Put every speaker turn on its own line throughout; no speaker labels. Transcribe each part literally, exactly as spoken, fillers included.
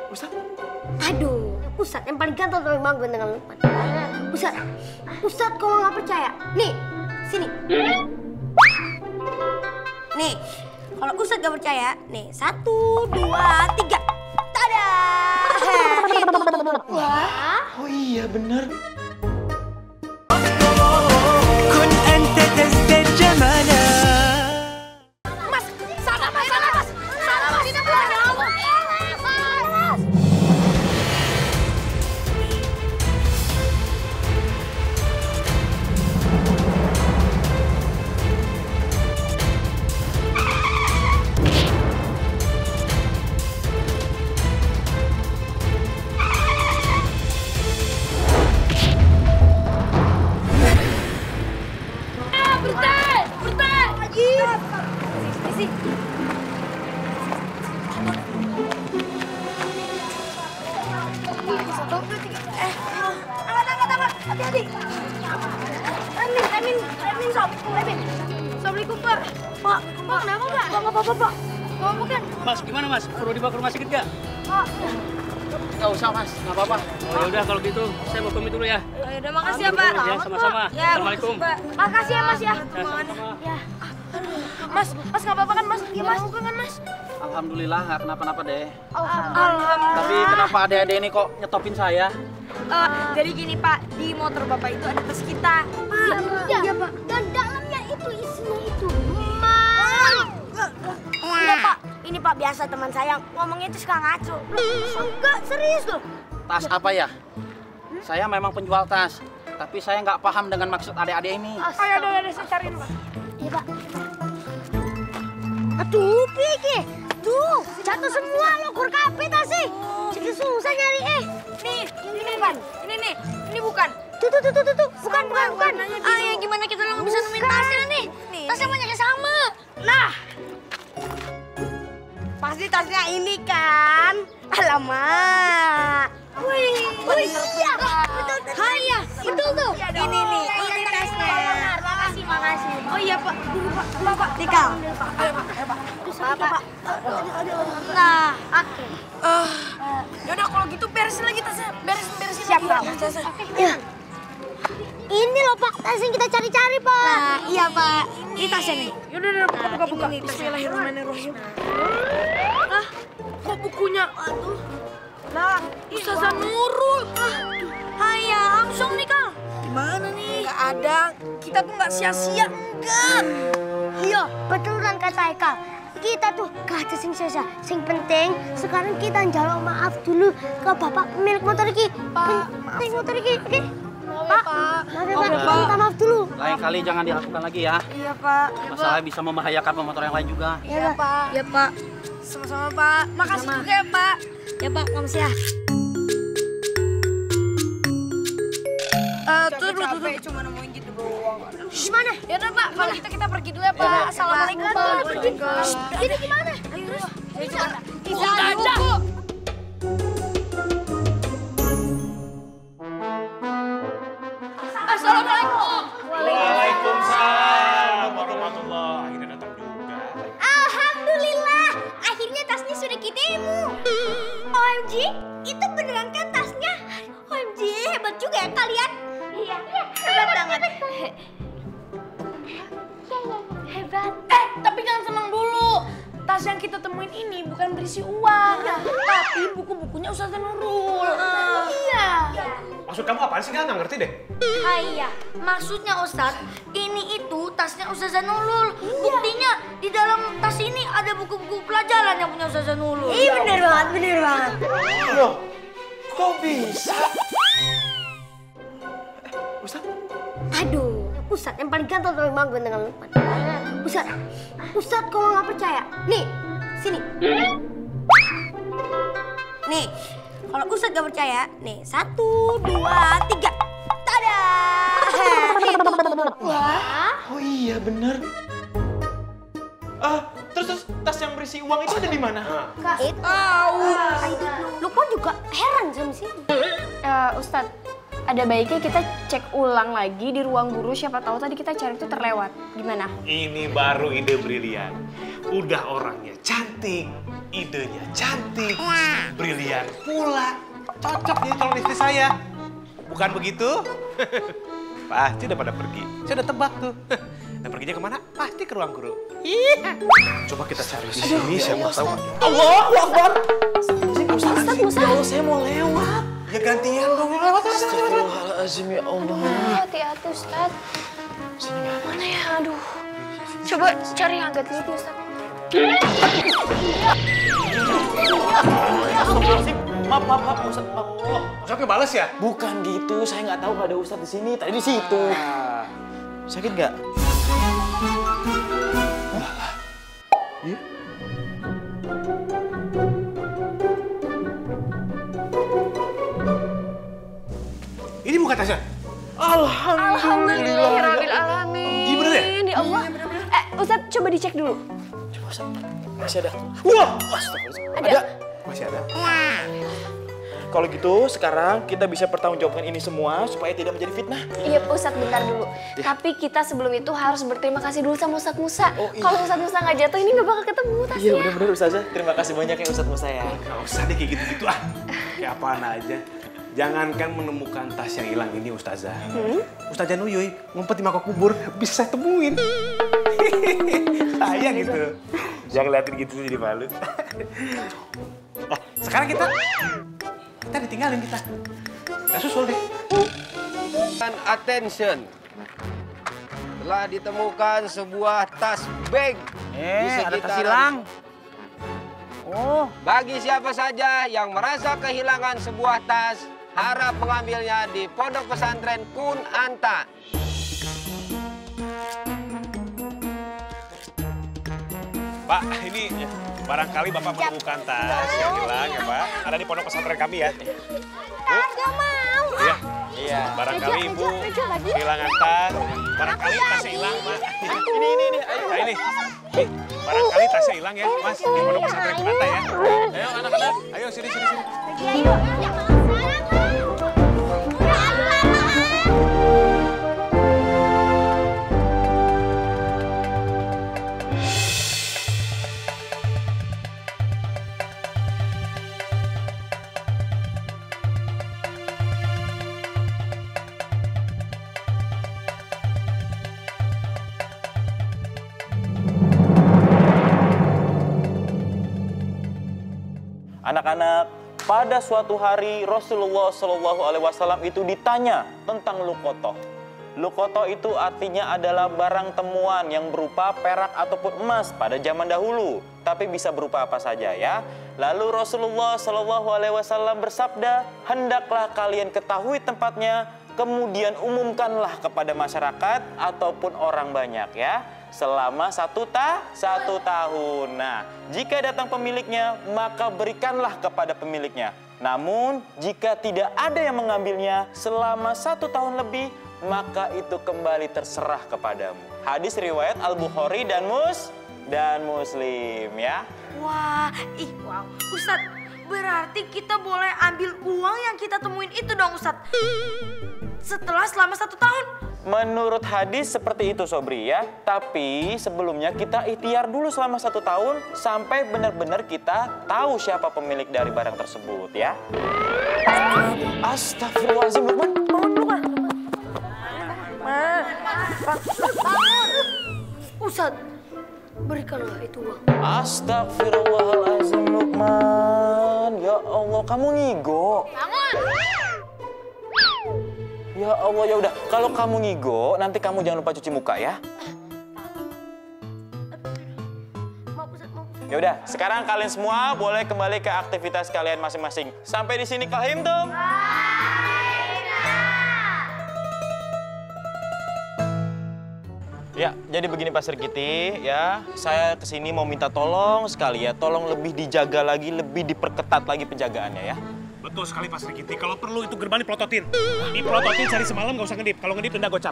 Ustaz?
Aduh, Ustaz yang paling ganteng tapi magun dengan Lukman. Ustaz, Ustaz kalau nggak percaya, nih, sini. Nih, kalau Ustaz nggak percaya, nih, satu, dua, tiga. Tada! Itu. Wah.
Oh iya, bener.
Hati-hati. Remin, Remin, Remin, Sob. Remin. Assalamualaikum, Pak. Pak, Pak, kenapa, Pak? Pak, Pak, Pak, Pak. Pak, bukan.
Mas, gimana, Mas? Perlu dibawa ke rumah sakit nggak?
Pak.
Nggak usah, Mas. Nggak apa-apa. Oh, ya udah kalau gitu, saya bawa pamit dulu ya.
Oh, ya udah, makasih ya, Pak.
Ya, sama-sama.
Ya,
Assalamualaikum.
Makasih ya, Mas ya.
Ya, sama-sama.
Ya. Mas, Mas nggak apa-apa kan, Mas? Iya, Mas. Bukan kan, Mas?
Alhamdulillah nggak kenapa-napa deh.
Alhamdulillah.
Tapi kenapa adik-adik ini kok nyetopin saya?
Uh, jadi gini Pak, di motor Bapak itu ada tas kita.
Pak, iya, iya, Pak. Dan dalamnya itu isinya itu emas.
Enggak Pak, ini Pak biasa teman saya ngomongnya itu suka ngaco.
Enggak, serius loh.
Tas apa ya? Saya memang penjual tas, tapi saya nggak paham dengan maksud adik-adik ini.
Ayo, udah, udah, saya cariin Pak.
Iya, Pak. Aduh, Piki. Tuh, jatuh semua lo kur kape tasih. Jadi susah nyari eh.
Nih, ini bukan. Ini nih, ini bukan.
Tuh, tuh, tuh, tuh, tuh. Bukan, bukan, bukan.
Ah, ya gimana kita lo bisa nemuin tasnya nih? Tasnya banyaknya sama.
Nah,
Pasti tasnya ini kan. Alamak.
wih, wih, iya. Betul, betul. Iya, betul tuh.
Ini nih, ini tasnya.
Makasih, makasih.
Oh iya Pak, dulu Pak, Pak, Pak.
Dikal.
Ayo Pak, ayo Pak.
Pak, Pak. Nah, oke.
Uh, yaudah kalau gitu beresin lagi tasnya, beresin beresin
Siap,
lagi.
Pak.
Tasnya.
Ya. Ini loh, Pak. Tas yang kita cari-cari, Pak.
Nah, iya Pak. Ini tasnya nih. Yaudah, udah, buka, buka, buka. Bismillahirrahmanirrahim. Ah, kok bukunya? Aduh. Lah, Ustazah Nurul. Ah, Haya, langsung nih, Kang. Gimana nih? Gak ada. Kita tuh gak sia-sia. Enggak.
Iya, betulan kata Eka. Kita tuh gak ada sing sia-sia. Sing penting, sekarang kita njaluk maaf dulu ke bapak pemilik motor iki.
Pak,
Pemilik motor iki, oke?
Pak.
Maaf ya,
Oh,
Pak.
ya,
Kita
Pak.
minta maaf dulu.
Lain kali jangan dilakukan lagi ya.
Iya, Pak.
Masalahnya bisa membahayakan pemotor yang lain juga.
Iya, Pak.
Iya, Pak. Sama-sama, Pak. Makasih juga ya, Pak. Ya, Pak. Makasih ya. Eh, tuh, tuh, tuh, tuh. Cuma nemuin gitu doang.
Gimana?
Ya udah, Pak. Kalau gitu kita pergi dulu ya, Pak.
Iya,
Assalamualaikum,
Pak.
Pak.
Pergi. Jadi gimana? Terus?
Udah, udah. Assalamualaikum.
Waalaikumsalam warahmatullahi. Akhirnya datang juga.
Alhamdulillah, akhirnya tasnya sudah ketemu. O M G, itu beneran kan tasnya? O M G, hebat juga ya kalian. Iya, hebat banget. Hebat.
Eh, tapi jangan senang dulu. Tas yang kita temuin ini bukan berisi uang, tapi buku-bukunya Ustazah Nurul.
Iya.
Maksud kamu apaan sih? Nggak ngerti deh.
Ah, iya, maksudnya Ustadz, ini itu tasnya Ustazah Nurul. Buktinya di dalam tas ini ada buku-buku pelajaran yang punya Ustazah Nurul.
Iya bener banget, bener banget.
Loh, kok bisa? Ustaz?
Aduh, Ustadz yang paling ganteng tapi magun dengan Lukman. Ustadz, Ustadz kalau nggak percaya, nih, sini. Nih, kalau Ustadz nggak percaya, nih, satu, dua, tiga. Tada! Itu. Wah.
Oh iya, bener. Ah, terus, terus tas yang berisi uang itu ada di mana?
Itu. Oh. Lukman juga heran sama sini.
Uh, Ustadz, ada baiknya kita cek ulang lagi di ruang guru, siapa tahu tadi kita cari itu terlewat. Gimana?
Ini baru ide brilian. Udah orangnya cantik, idenya cantik,
brilian pula. Cocok jadi calon istri saya. Bukan begitu? Pasti udah pada pergi. Saya udah tebak tuh. Dan perginya kemana? Pasti ke ruang guru. Iya. Coba kita cari di sini, siapa tahu.
Allahu Akbar.
Ustaz, Ustaz.
Ya Allah, saya mau lewat.
Ya gantian dong, lewat.
Astagfirullahaladzim ya Allah.
Hati-hati, Ustaz. Mana ya? Aduh. Coba cari yang agak teliti, Ustaz.
Astagfirullahaladzim. Maaf, maaf, maaf, Ustaz, maaf.
Oh, Ustaznya balas ya?
Bukan gitu, saya nggak tahu nggak ada Ustaz di sini. Tadi di situ. Sakit nggak? Iya.
Ini bukan tasnya?
Alhamdulillahirabbil alamin.
Iya bener ya?
Ya Allah. Eh, Ustaz coba dicek dulu.
Coba Ustaz. Masih ada.
Wah!
Astagfirullah.
Ada.
Masih ada.
Kalau gitu, sekarang kita bisa pertanggungjawabkan ini semua supaya tidak menjadi fitnah.
Iya, Ustaz bentar dulu. Tapi kita sebelum itu harus berterima kasih dulu sama Ustaz Musa.
Oh, iya.
Kalau Ustaz Musa nggak jatuh, ini nggak bakal ketemu tasnya.
Iya, benar-benar Ustazah. Terima kasih banyak ya Ustaz Musa ya.
Gak usah deh kayak gitu-gitu ah. Kayak apaan aja. Jangankan menemukan tas yang hilang ini Ustazah. Hmm? Ustazah Nuyuy ngumpet di mangkok kubur, bisa saya temuin. Saya gitu. Jangan liatin gitu jadi malu. Nah, sekarang kita kita ditinggalin kita. Kita susul deh.
Dan attention. Telah ditemukan sebuah tas bag di
Eh, ada tas
sekitaran-
hilang. Oh,
Bagi siapa saja yang merasa kehilangan sebuah tas, harap mengambilnya di Pondok Pesantren Kun Anta.
Pak, ini barangkali Bapak menemukan tas yang hilang ya Pak. Ada di pondok pesantren kami ya.
Kagak mau.
Iya. Iya. Barangkali Ibu kehilangan tas. Barangkali tasnya hilang, Mas. Ini, ini, ini. Ayo. Nah, ini. Nih, barangkali tasnya hilang ya, Mas. Di pondok pesantren Kunanta ya. Ayo anak-anak. Ayo sini, sini, sini.
Ayo.
Anak-anak, pada suatu hari Rasulullah Shallallahu Alaihi Wasallam itu ditanya tentang lukotoh. Lukotoh itu artinya adalah barang temuan yang berupa perak ataupun emas pada zaman dahulu. Tapi bisa berupa apa saja ya. Lalu Rasulullah Shallallahu Alaihi Wasallam bersabda, hendaklah kalian ketahui tempatnya, kemudian umumkanlah kepada masyarakat ataupun orang banyak ya. Selama satu ta satu tahun. Nah, jika datang pemiliknya, maka berikanlah kepada pemiliknya. Namun, jika tidak ada yang mengambilnya selama satu tahun lebih, maka itu kembali terserah kepadamu. Hadis riwayat Al-Bukhari dan Mus dan Muslim ya.
Wah, ih, wow. Ustadz, berarti kita boleh ambil uang yang kita temuin itu dong, Ustadz. Setelah selama satu tahun.
Menurut hadis seperti itu Sobri ya. Tapi sebelumnya kita ikhtiar dulu selama satu tahun sampai benar-benar kita tahu siapa pemilik dari barang tersebut ya. Astagfirullahaladzim, Lukman. Bangun dulu kan.
Ustadz, berikanlah itu uang.
Astagfirullahaladzim, Lukman. Ya Allah, kamu ngigo. Ya Allah, ya udah. Kalau kamu ngigo, nanti kamu jangan lupa cuci muka ya. Ya udah, sekarang kalian semua boleh kembali ke aktivitas kalian masing-masing. Sampai di sini kahimtum. Ya, jadi begini Pak Sri Kiti, ya. Saya kesini mau minta tolong sekali ya. Tolong lebih dijaga lagi, lebih diperketat lagi penjagaannya ya.
Betul sekali Pak Sri Kiti. Kalau perlu itu gerbang dipelototin. Dipelototin sehari semalam nggak usah ngedip. Kalau ngedip denda gocap.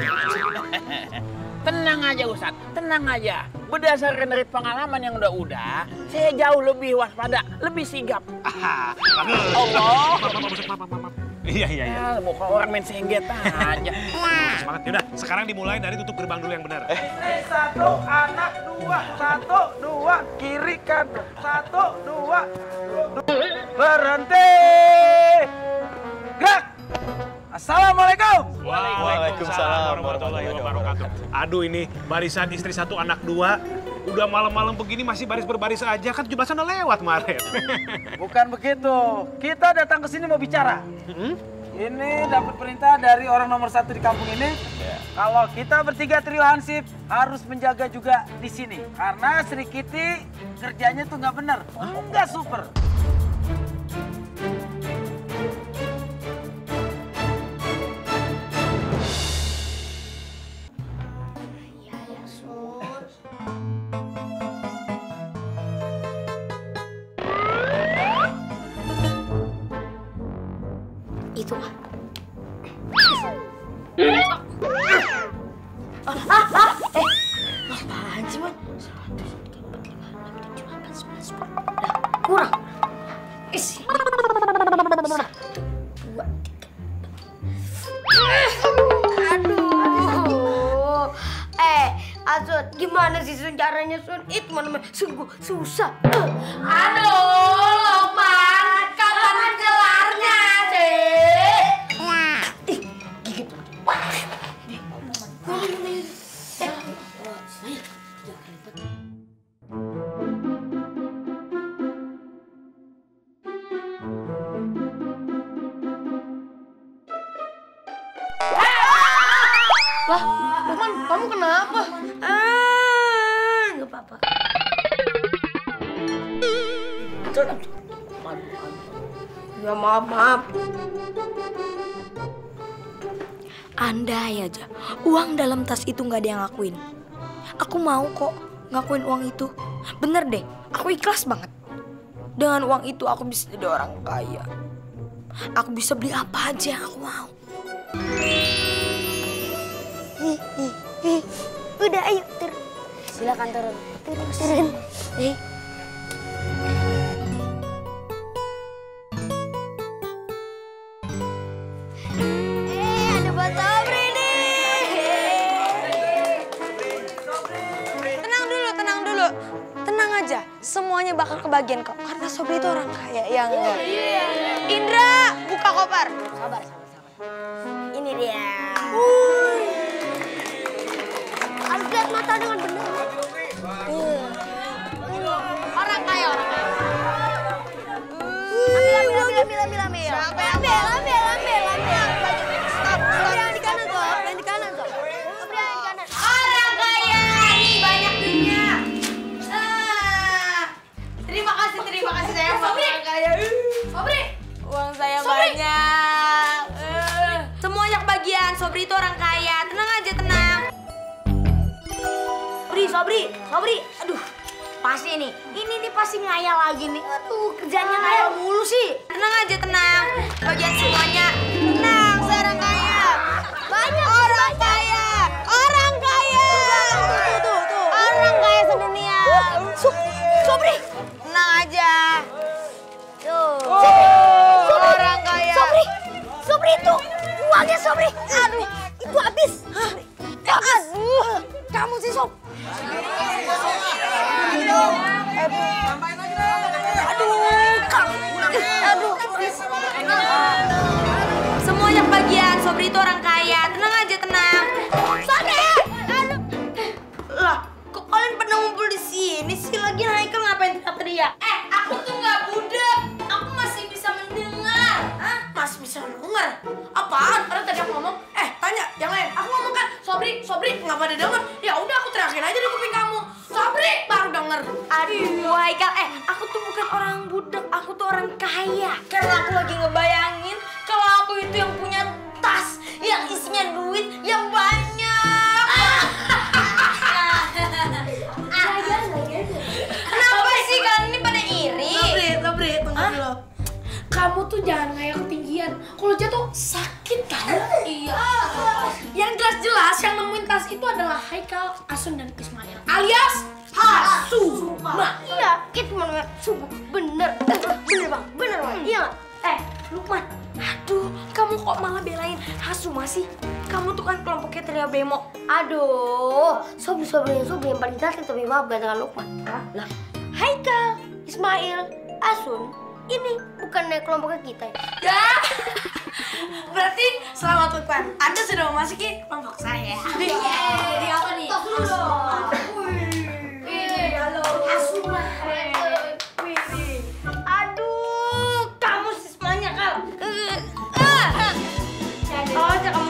tenang aja Ustadz, tenang aja. Berdasarkan dari pengalaman yang udah-udah, saya jauh lebih waspada, lebih sigap.
Allah. Iya, iya, iya.
Ya, muka orang main sengget aja.
Semangat. Yaudah, sekarang dimulai dari tutup gerbang dulu yang benar.
Eh, satu, anak, dua, satu, dua, kiri, kanan, satu, dua, dua.
Berhenti! Gerak! Assalamualaikum!
Waalaikumsalam warahmatullahi wabarakatuh. Aduh ini barisan istri satu anak dua. Udah malam-malam begini masih baris berbaris aja, kan tujuh belasan udah lewat kemarin.
Bukan begitu. Kita datang ke sini mau bicara.
Hmm?
Ini dapat perintah dari orang nomor satu di kampung ini.
Ya.
Kalau kita bertiga trio Hansip harus menjaga juga di sini. Karena Sri Kitty kerjanya tuh nggak bener, nggak super.
Itu ah. Ah, ah, ah. Eh, apaan sih, Man? Lah, kurang. Isi. Dua, tiga. Aduh. Eh, Asun, gimana sih Sun caranya Sun? Itu mana sungguh susah. Aduh, Lokman, kapan kelarnya sih? Ih, gigit.
Lah, Lukman, kamu kenapa?
Ah, nggak apa-apa.
Ya maaf, maaf.
Andai aja uang dalam tas itu nggak ada yang ngakuin. Aku mau kok ngakuin uang itu. Bener deh, aku ikhlas banget. Dengan uang itu aku bisa jadi orang kaya. Aku bisa beli apa aja yang aku mau. Ih, ih, ih. Udah, ayo turun. Silakan turun. Turun, turun. Eh. Eh, ada Mbak Sobri nih. Tenang dulu, tenang dulu. Tenang aja, semuanya bakal kebagian kok. Karena Sobri itu orang kaya, ya enggak? Indra, buka koper. Sabar, sabar, sabar. Ini dia. Harus lihat mata dengan benar. Orang kaya, orang kaya. Ambil, ambil, ambil, ambil, ambil, ambil. Siapa yang ambil, ambil, ambil, ambil. Stop, stop. Yang di kanan, Sob. Yang di kanan, Sob. Sob, yang di kanan. Orang kaya, ini banyak duitnya. Ah. Terima kasih, terima kasih saya. Sobri. Orang kaya. Sobri. Uang saya banyak. Uh. Semuanya kebagian. Sobri itu orang kaya. Tenang aja, tenang. Sobri, Sobri, Sobri. Aduh, pasti nih. Ini nih pasti ngayal lagi nih. Aduh, kerjanya ngayal mulu sih. Tenang aja, tenang. Bagian semuanya. Tenang, saya orang kaya. Banyak orang kaya. Orang kaya. Tuh, tuh, tuh. Orang kaya sedunia. So, Sobri. Tenang aja. Tuh. Sobri. Sobri. Orang kaya. Sobri. Sobri itu. Uangnya Sobri. Aduh, itu habis. Aduh. Kamu sih, Sob. Aduh, kamu. Aduh. Semuanya kebagian. Sobri itu orang kaya. Tenang aja, tenang. Sobri. Aduh. Lah, kok kalian pada ngumpul di sini sih? Lagian Haikal ngapain teriak-teriak? Eh, aku tuh nggak budek. Aku masih bisa mendengar. Hah? Masih bisa mendengar? Apaan? Orang tadi aku ngomong. Eh, tanya yang lain. Aku ngomong kan, Sobri, Sobri nggak pada denger. Ya udah, aku teriakin aja di kuping kamu. Sobri baru denger. Aduh, Haikal. Eh, aku tuh bukan orang budek. Aku tuh orang kaya. Karena aku lagi ngebayangin kalau aku itu yang punya tas yang isinya duit yang banyak. Kenapa sih kalian ini pada iri?
Sobri, Sobri, tunggu dulu. Kamu tuh jangan ngayal ketinggian. Kalau jatuh sakit tau. Iya. Yang jelas-jelas yang nemuin tas itu adalah Haikal, Asun, dan Ismail. Alias Hasu.
Nah, iya, itu mana sungguh bener. Bener bang, bener bang. Iya nggak? Eh, Lukman. Aduh, kamu kok malah belain Hasu masih? Kamu tuh kan kelompoknya Trio Bemo. Aduh, sobri-sobri yang sobri yang paling cantik tapi maaf gak dengan Lukman. Lah, Haikal, Ismail, Asun, ini bukannya kelompoknya kita ya?
Ya. Berarti selamat Lukman. Anda sudah memasuki kelompok saya.
Jadi apa nih? Tos dulu dong. Wih, halo. Asuma. Aduh, kamu sismanya Kal. Oh, aja kamu.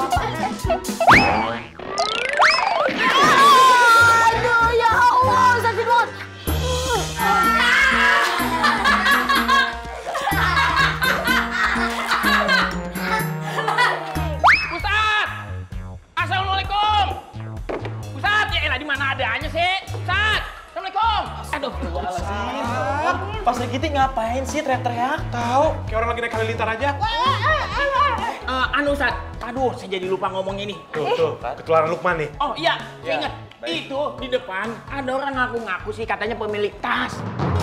Aduh, ya Allah, sakit banget.
Ustaz! Assalamualaikum! Ustaz, ya elah di mana adanya sih? Ustaz! Assalamualaikum! Aduh,
Pas Sri Kitty ngapain sih teriak-teriak?
Tahu, kayak orang lagi naik halilintar aja.
Eh, anu Ustaz, aduh saya jadi lupa ngomong ini.
Tuh, tuh, ketularan Lukman nih.
Oh iya,
Ya,
ingat.
baik.
Itu di depan ada orang ngaku-ngaku sih katanya pemilik tas.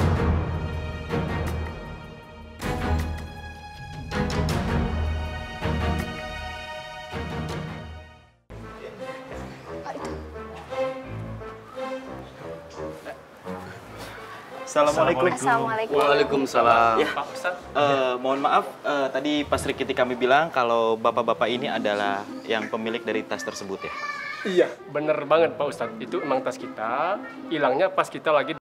Assalamualaikum.
Assalamualaikum.
Waalaikumsalam.
Ya, Pak Ustaz. Eh, mohon maaf, eh, tadi pas Sri Kitty kami bilang kalau bapak-bapak ini adalah yang pemilik dari tas tersebut ya.
Iya, bener banget Pak Ustadz. Itu emang tas kita, hilangnya pas kita lagi